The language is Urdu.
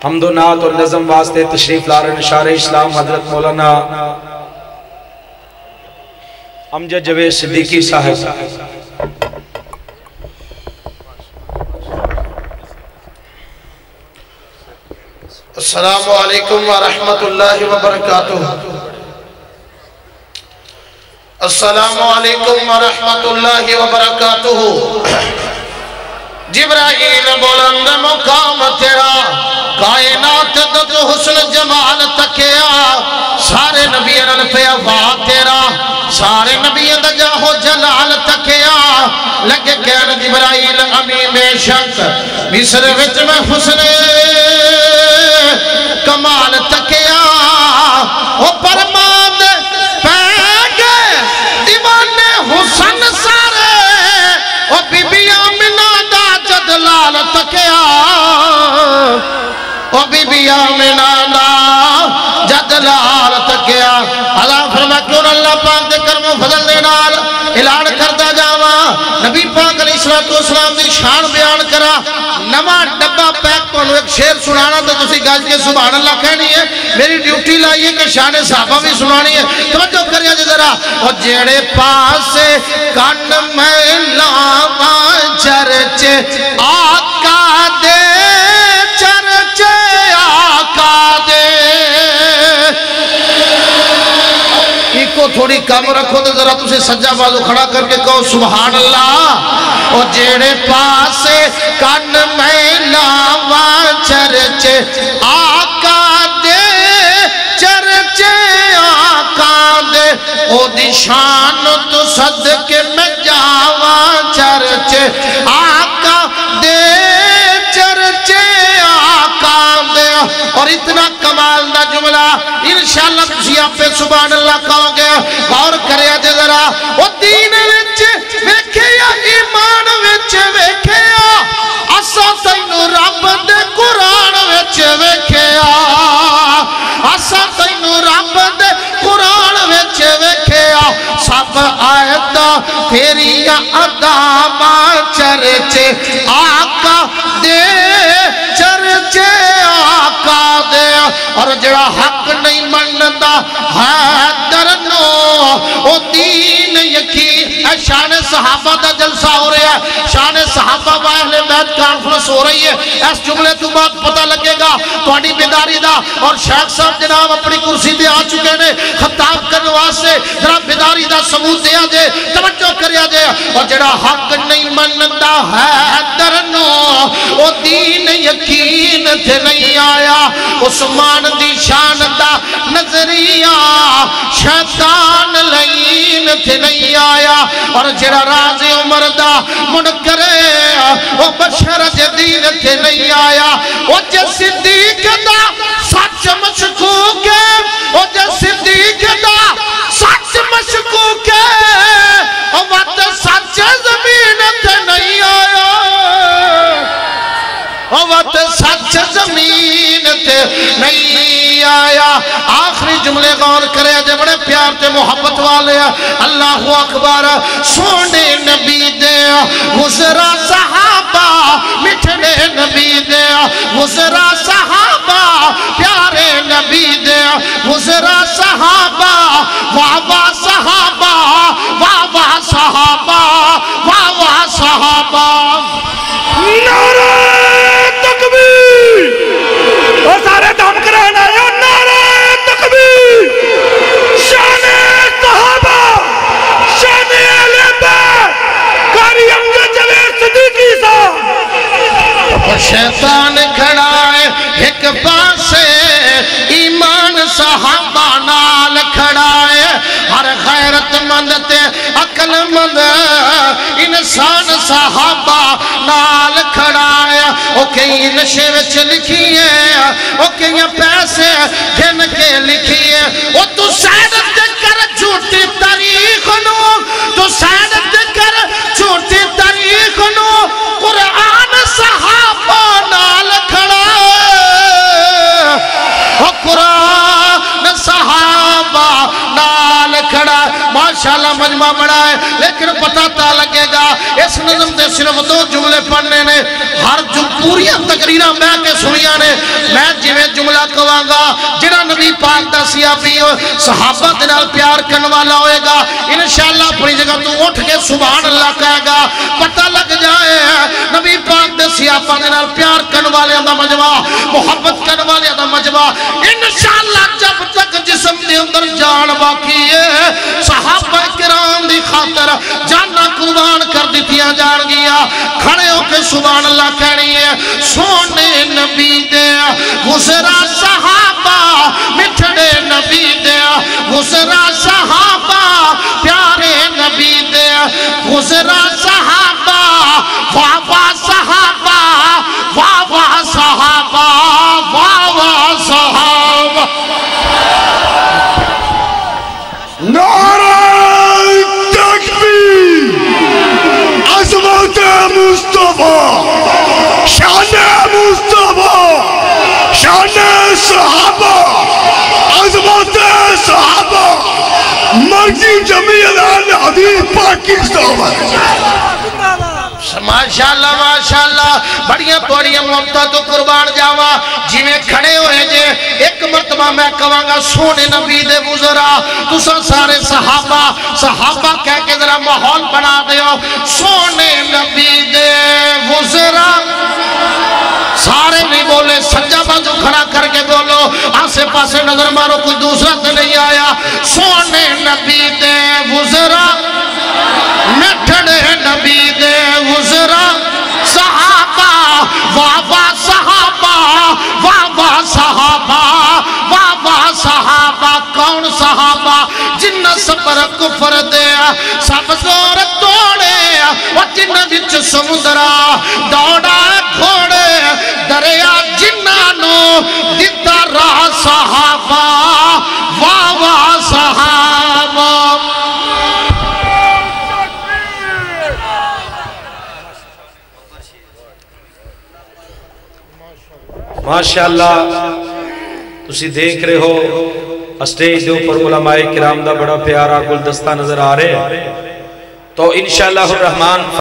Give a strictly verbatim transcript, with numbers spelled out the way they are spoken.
حمد و نعت اور نظم واسطے تشریف لارن شارع اسلام حضرت مولانا امجد جوید صدیقی صاحب. السلام علیکم ورحمت اللہ وبرکاتہ. السلام علیکم ورحمت اللہ وبرکاتہ. جبرائیل بلند مقام تیرا کائنات دو حسن جمال تکیا سارے نبیان پہ افا تیرا سارے نبیان دا جاہو جلال تکیا لگے کہن جبرائیل امی بے شک مصر وچ میں حسن کمال تکیا او پرماد پیگے دیوانے حسن سارے او بی بی آمنہ دا جدلال تکیا او بی بی آمنہ دا جدلال تکیا. اللہ فرما کیوں اللہ پاک دے کرم و فضل دے نال اعلان کرتا جاوا نبی پاک علیہ السلام دی شان بیان کرا نواں ڈبہ پیک تو ایک شعر سنانا تو تسی گاج کے سبحان اللہ کہنی ہے. میری ڈیوٹی لائیے کہ شان صحابہ بھی سنانی ہے. توجہ کریے جی ذرا. اور جیڑے پاس کن میں لاواں چرچے آقا دے چرچے آقا دے کو تھوڑی کم رکھو تو ذرا تُسے سجا بازو کھڑا کر کے کہو سبحان اللہ. اور جیڑے پاسے کن میں لاواں چرچے آقا دے چرچے آقا دے او دی شان تو صدقے میں جاواں چرچے آقا دے چرچے آقا دے. اور اتنا کمال نہ جملہ انشاءاللہ تسی آپ پہ سبحان اللہ کہو گے. غور کرے آجے ذرا وہ دین وچ ویکھے یا ایمان وچ ویکھے یا اسا تینو رب دے قرآن وچ ویکھے یا اسا تینو رب دے قرآن وچ ویکھے یا سب آیتا تیری اداماں چرچے آقا دے چرچے آقا دے. اور جڑا حق نہیں منتا ہے درنو او دین یقین. اے شان صحابہ دا جلسہ ہو رہا ہے شان صحابہ و اہل بیت کانفرنس ہو رہی ہے. اس جملے تو بات پتہ لگے گا تھوڑی بیداری دا. اور شیخ صاحب جناب اپنی کرسی دے آ چکے نے خطاب کرنے واسطے ذرا بیداری دا ثبوت دیا جے توجہ کریا جے. اور جڑا حق نہیں منتا ہے درنو او دین یقین تھے نہیں آیا. عثمان دی شان دا نظریہ شیطان لین تھے نہیں آیا. اور جڑا راز عمر دا منکرے او بشر جدید تھے نہیں آیا. او جے صدیق دا سچ مشکوک ہے او جے صدیق دا سچ مشکوک ہے او وقت سچ زمین تھے نہیں آیا او وقت سچ زمین تھے نہیں آیا. آخری جملے غور کرے جے بڑے پیار تے محبت والے اللہ اکبر. سونے نبی دے گزرا صحابہ مٹھڑے نبی دے گزرا صحابہ پیارے نبی دے گزرا صحابہ واہ واہ صحابہ واہ واہ صحابہ واہ واہ صحابہ. نعرہ تکبیر وہ سارے دم کرانا ہے. نعرہ تکبیر شان صحابہ شان اہل بیت قاری امجد جوید صدیقی صاحب. شیطان کھڑا ہے ایک پاسے ایمان صحابہ نال کھڑا ہے. ہر غیرت مند تے عقل مند انسان صحابہ نال کھڑا ہے. او کئی نشے وچ لکھی ہے او کئی پیسے گھن کے لکھی ہے. او تو سیدت کر جھوٹی تاریخ نو تو سیدت کر جھوٹی تاریخ نو قرآن صحابہ نال کھڑا ہے. او قرآن صحابہ نال کھڑا ہے. ماشاءاللہ مجمع بڑا ہے لیکن پتہ تا لگے گا اس نظم دے صرف دو جملے پڑھنے نے. ہر جملے پوریا تقریرہ میں کے سنیا نے میں جویں جملہ کواں گا جنہ نبی پاک دا سیابی صحابہ دنال پیار کرنے والا ہوئے گا انشاءاللہ اپنی جگہ تو اٹھ کے سبحان اللہ کہے گا پتہ لگ جائے نبی پاک دے سیابہ دنال پیار کرنے والے دا مجمع محبت کرنے والے دا مجمع انشاءاللہ جب تک جسم دے اندر جان باقی ہے صحابہ کرام دی خاطر جانا قربان کر دیتیاں جان گیا کھڑے ہو کے سبحان اللہ کہنی ہے سونے نبی دے گزرا صحابہ مٹھڑے نبی دے گزرا صحابہ پیارے نبی دے گزرا صحابہ واہ واہ صحابہ واہ واہ صحابہ واہ واہ صحابہ نعرہ تکبیر عظمت مصطفیٰ شان مصطفیٰ شان صحابہ عظمت صحابہ مرضی جمیع الان حدیث پاکستان ماشاءاللہ ماشاءاللہ بڑیاں توڑیاں محبتہ تو قربان جاوا جی میں کھڑے ہوئے جے ایک مرتبہ میں کہاں گا سونے نبی دے وزرا تسا سارے صحابہ صحابہ کہہ کے ذرا ماحول بنا دیو سونے نبی دے وزرا سارے نہیں بولے سجا بازو کھڑا کر کے بولو آسے پاسے نظر مارو کوئی دوسرا تو نہیں آیا سونے نبی دے وزرا مٹھڑے نبی دے وزرا صحابہ واہ واہ صحابہ واہ واہ صحابہ واہ واہ صحابہ کون صحابہ جن سفر کفر دے سب زور توڑے اور جن وچ سمندرا دوڑا گھوڑے دریا جنانو دیتا راہ صحابہ واہ واہ صحابہ ماشاءاللہ تسی دیکھ رہے ہو اسٹیج دے اوپر علماء کرام دا بڑا پیارا گلدستہ نظر آ رہے ہیں تو انشاءاللہ الرحمن